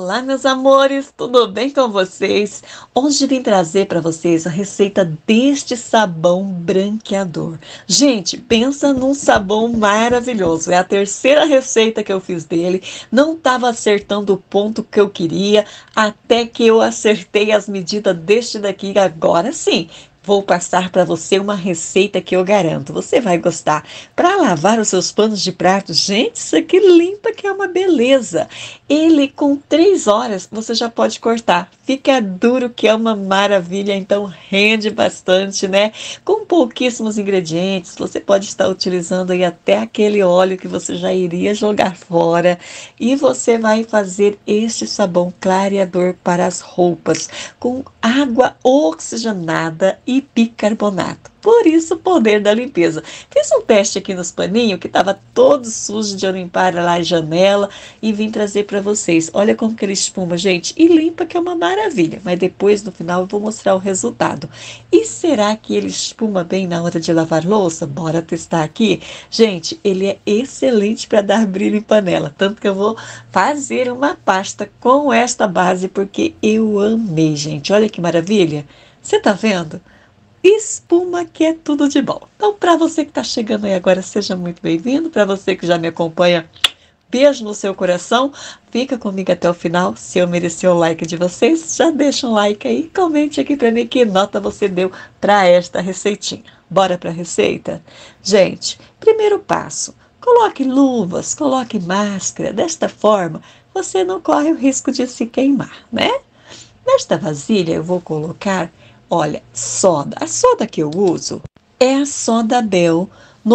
Olá, meus amores, tudo bem com vocês? Hoje vim trazer para vocês a receita deste sabão branqueador. Gente, pensa num sabão maravilhoso. É a terceira receita que eu fiz dele. Não estava acertando o ponto que eu queria, até que eu acertei as medidas deste daqui. Agora sim, vou passar para você uma receita que eu garanto, você vai gostar. Para lavar os seus panos de prato, gente, isso aqui limpa que é uma beleza. Ele com 3 horas você já pode cortar. Fica duro que é uma maravilha, então rende bastante, né? Com pouquíssimos ingredientes, você pode estar utilizando aí até aquele óleo que você já iria jogar fora. E você vai fazer este sabão clareador para as roupas com água oxigenada e bicarbonato. Por isso, o poder da limpeza. Fiz um teste aqui nos paninhos que estava todo sujo de eu limpar lá a janela e vim trazer para vocês. Olha como que ele espuma, gente. E limpa que é uma maravilha. Mas depois, no final, eu vou mostrar o resultado. E será que ele espuma bem na hora de lavar louça? Bora testar aqui. Gente, ele é excelente para dar brilho em panela. Tanto que eu vou fazer uma pasta com esta base porque eu amei, gente. Olha que maravilha. Você tá vendo? Espuma que é tudo de bom. Então, para você que está chegando aí agora, seja muito bem-vindo. Para você que já me acompanha, beijo no seu coração. Fica comigo até o final. Se eu mereci o like de vocês, já deixa um like aí. Comente aqui para mim que nota você deu para esta receitinha. Bora para a receita? Gente, primeiro passo. Coloque luvas, coloque máscara. Desta forma, você não corre o risco de se queimar, né? Nesta vasilha eu vou colocar, olha, soda. A soda que eu uso é a soda Bel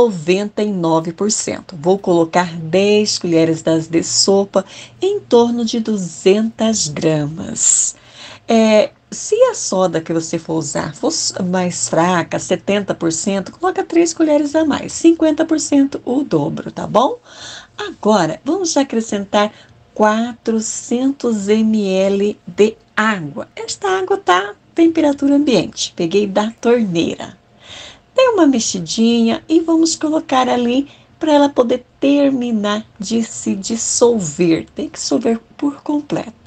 99%. Vou colocar 10 colheres de sopa, em torno de 200 gramas. Se a soda que você for usar for mais fraca, 70%, coloca 3 colheres a mais, 50% o dobro, tá bom? Agora, vamos acrescentar 400 ml de água. Esta água tá temperatura ambiente. Peguei da torneira. Dê uma mexidinha e vamos colocar ali para ela poder terminar de se dissolver. Tem que dissolver por completo.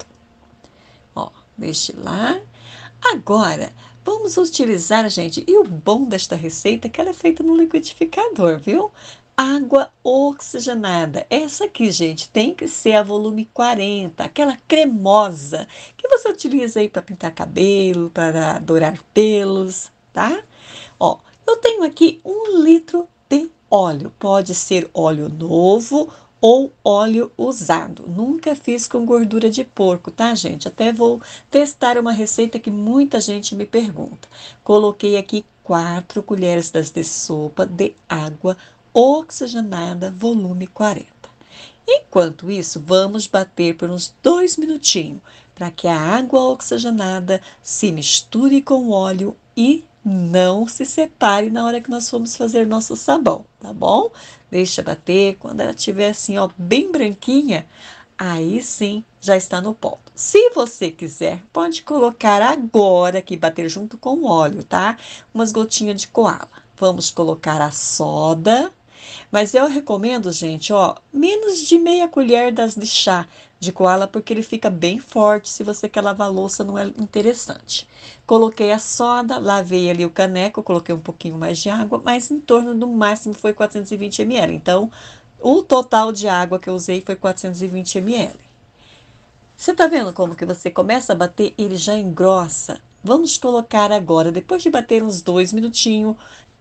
Ó, deixe lá. Agora, vamos utilizar, gente, e o bom desta receita é que ela é feita no liquidificador, viu? Água oxigenada. Essa aqui, gente, tem que ser a volume 40, aquela cremosa que você utiliza aí para pintar cabelo, para dourar pelos, tá? Ó, eu tenho aqui 1 litro de óleo. Pode ser óleo novo ou óleo usado. Nunca fiz com gordura de porco, tá, gente? Até vou testar uma receita que muita gente me pergunta. Coloquei aqui 4 colheres de sopa de água oxigenada, volume 40. Enquanto isso, vamos bater por uns 2 minutinhos para que a água oxigenada se misture com o óleo e não se separe na hora que nós formos fazer nosso sabão, tá bom? Deixa bater, quando ela estiver assim, ó, bem branquinha, aí sim já está no ponto. Se você quiser, pode colocar agora aqui, bater junto com o óleo, tá? Umas gotinhas de coala. Vamos colocar a soda. Mas eu recomendo, gente, ó, menos de meia colher de chá de coala, porque ele fica bem forte. Se você quer lavar louça, não é interessante. Coloquei a soda, lavei ali o caneco, coloquei um pouquinho mais de água, mas em torno do máximo foi 420 ml. Então, o total de água que eu usei foi 420 ml. Você tá vendo como que você começa a bater, ele já engrossa? Vamos colocar agora, depois de bater uns 2 minutinhos,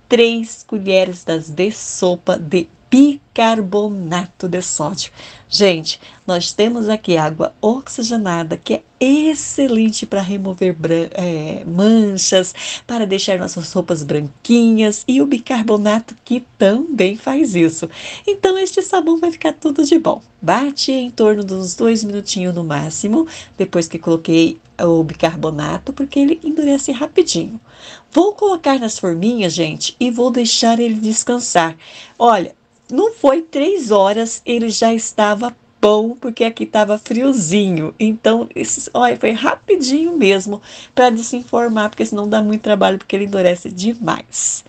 3 colheres de sopa de bicarbonato de sódio. Gente, nós temos aqui água oxigenada, que é excelente para remover manchas, para deixar nossas roupas branquinhas, e o bicarbonato que também faz isso. Então, este sabão vai ficar tudo de bom. Bate em torno de uns 2 minutinhos no máximo, depois que coloquei o bicarbonato, porque ele endurece rapidinho. Vou colocar nas forminhas, gente, e vou deixar ele descansar. Olha, não foi 3 horas, ele já estava bom, porque aqui estava friozinho. Então, olha, foi rapidinho mesmo para desenformar, porque senão dá muito trabalho, porque ele endurece demais.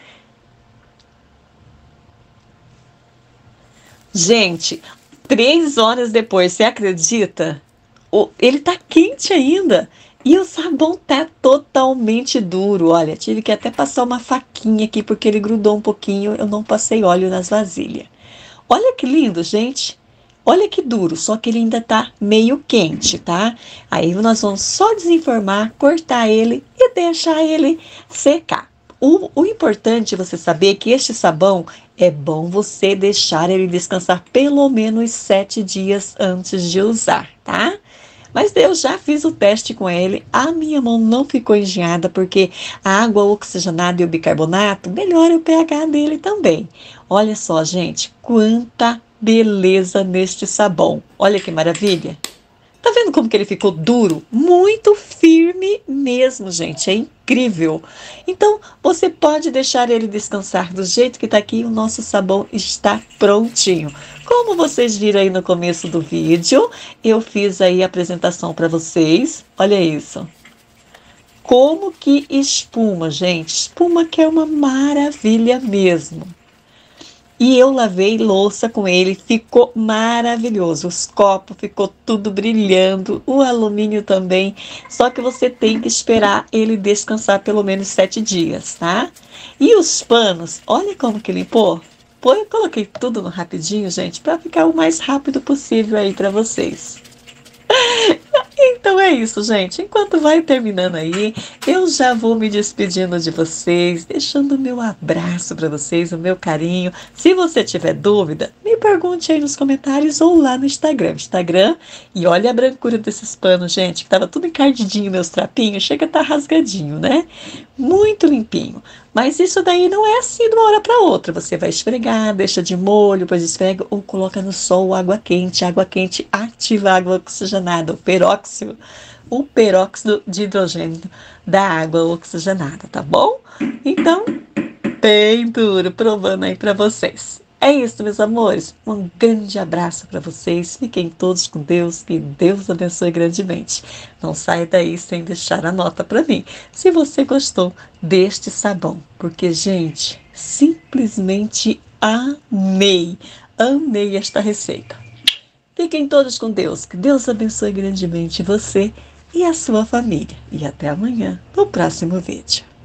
Gente, 3 horas depois, você acredita? ele tá quente ainda. E o sabão tá totalmente duro. Olha, tive que até passar uma faquinha aqui porque ele grudou um pouquinho. Eu não passei óleo nas vasilhas. Olha que lindo, gente. Olha que duro, só que ele ainda tá meio quente, tá? Aí nós vamos só desenformar, cortar ele e deixar ele secar. O importante é você saber que este sabão é bom você deixar ele descansar pelo menos 7 dias antes de usar, tá? Mas eu já fiz o teste com ele, a minha mão não ficou engenhada, porque a água oxigenada e o bicarbonato melhora o pH dele também. Olha só, gente, quanta beleza neste sabão. Olha que maravilha. Tá vendo como que ele ficou duro? Muito firme mesmo, gente. É incrível. Então, você pode deixar ele descansar do jeito que tá aqui. O nosso sabão está prontinho. Como vocês viram aí no começo do vídeo, eu fiz aí a apresentação para vocês. Olha isso. Como que espuma, gente. Espuma que é uma maravilha mesmo. E eu lavei louça com ele, ficou maravilhoso. Os copos ficou tudo brilhando, o alumínio também. Só que você tem que esperar ele descansar pelo menos 7 dias, tá? E os panos, olha como que limpou. Pô, eu coloquei tudo no rapidinho, gente, para ficar o mais rápido possível aí para vocês. Então é isso, gente. Enquanto vai terminando aí, eu já vou me despedindo de vocês, deixando o meu abraço para vocês, o meu carinho. Se você tiver dúvida, me pergunte aí nos comentários ou lá no Instagram. E olha a brancura desses panos, gente, que tava tudo encardidinho, meus trapinhos, chega a tá rasgadinho, né? Muito limpinho. Mas isso daí não é assim de uma hora para outra. Você vai esfregar, deixa de molho, depois esfrega ou coloca no sol água quente. Água quente ativa a água oxigenada, o peróxido de hidrogênio da água oxigenada, tá bom? Então, bem duro, provando aí para vocês. É isso, meus amores. Um grande abraço para vocês. Fiquem todos com Deus. Que Deus abençoe grandemente. Não saia daí sem deixar a nota para mim, se você gostou deste sabão. Porque, gente, simplesmente amei. Amei esta receita. Fiquem todos com Deus. Que Deus abençoe grandemente você e a sua família. E até amanhã, no próximo vídeo.